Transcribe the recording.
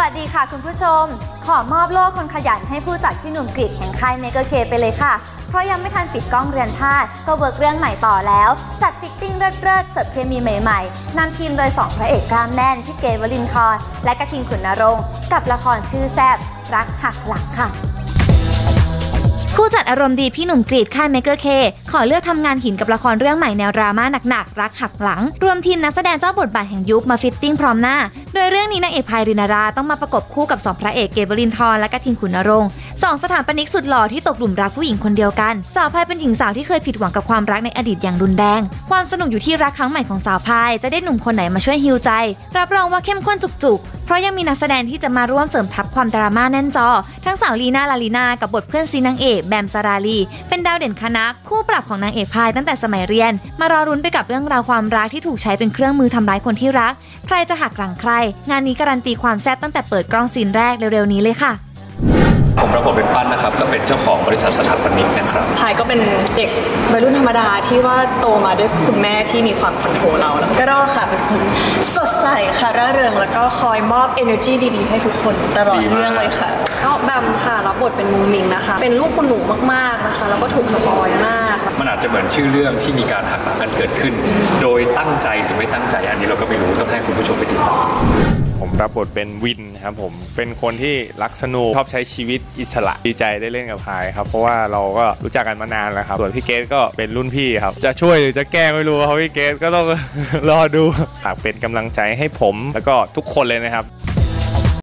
วัสดีค่ะคุณผู้ชมขอมอบโล่คนขยันให้ผู้จัดพี่หนุ่มกฤษแห่งค่ายเมเกอร์เคไปเลยค่ะเพราะยังไม่ทันปิดกล้องเรือนธาตุก็เวิร์กเรื่องใหม่ต่อแล้วจัดฟิตติ้งเลิศๆเสิร์ฟเคมีใหม่ๆนำทีมโดย2พระเอกกล้ามแน่นพี่เกศวลินทร์และกฐินขุนนรงค์กับละครชื่อแซ่บรักหักหลังค่ะผู้จัดอารมณ์ดีพี่หนุ่มกรีฑค่ายเมเกอร์เคขอเลือกทำงานหินกับละครเรื่องใหม่แนวดราม่าหนักๆรักหักหลังรวมทีมนักแสดงเจ้าบทบาทแห่งยุคมาฟิตติ้งพร้อมหน้าโดยเรื่องนี้นางเอกพายรินาราต้องมาประกบคู่กับ2พระเอกเกศวลินทร์และกฐินขุนนรงค์2สถาปนิกสุดหล่อที่ตกหลุมรักผู้หญิงคนเดียวกันสาวพายเป็นหญิงสาวที่เคยผิดหวังกับความรักในอดีตอย่างรุนแรงความสนุกอยู่ที่รักครั้งใหม่ของสาวพายจะได้หนุ่มคนไหนมาช่วยฮีลใจรับรองว่าเข้มข้นจุกๆเพราะยังมีนักแสดงที่จะมาร่วมเสริมทัพความดราม่าแน่นจอทั้งสาวลีน่าลาลีนากับบทเพื่อนซีนางเอกแบมสราลีเป็นดาวเด่นคณะคู่ปรับของนางเอกพายตั้งแต่สมัยเรียนมารอรุ้นไปกับเรื่องราวความรักที่ถูกใช้เป็นเครื่องมือทำร้ายคนที่รักใครจะหักหลังใครงานนี้การันตีความแซ่บตั้งแต่เปิดกล้องซีนแรกเร็วๆนี้เลยค่ะผมรับบทเป็นปั้นนะครับก็เป็นเจ้าของบริษัทสถาปนิกนะครับพายก็เป็นเด็กวัยรุ่นธรรมดาที่ว่าโตมาด้วยคุณแม่ที่มีความคอนโทรลเราแล้วก็รอค่ะเป็นคนสดใสค่ะร่าเริงแล้วก็คอยมอบ energy ดีๆให้ทุกคนตลอดเรื่องเลยค่ะก็แบมค่ะรับบทเป็นมูมิงนะคะเป็นลูกคุณหนูมากๆนะคะแล้วก็ถูกสปอยมากมันอาจจะเหมือนชื่อเรื่องที่มีการหักหลังกันเกิดขึ้นโดยตั้งใจหรือไม่ตั้งใจอันนี้เราก็ไม่รู้ต้องให้คุณผู้ชมไปติดตามผมรับบทเป็นวินครับผมเป็นคนที่รักสนุกชอบใช้ชีวิตอิสระดีใจได้เล่นกับพายครับเพราะว่าเราก็รู้จักกันมานานแล้วครับส่วนพี่เกศก็เป็นรุ่นพี่ครับจะช่วยหรือจะแกล้งไม่รู้ครับพี่เกศก็ต้อง รอดูฝากเป็นกำลังใจให้ผมแล้วก็ทุกคนเลยนะครับ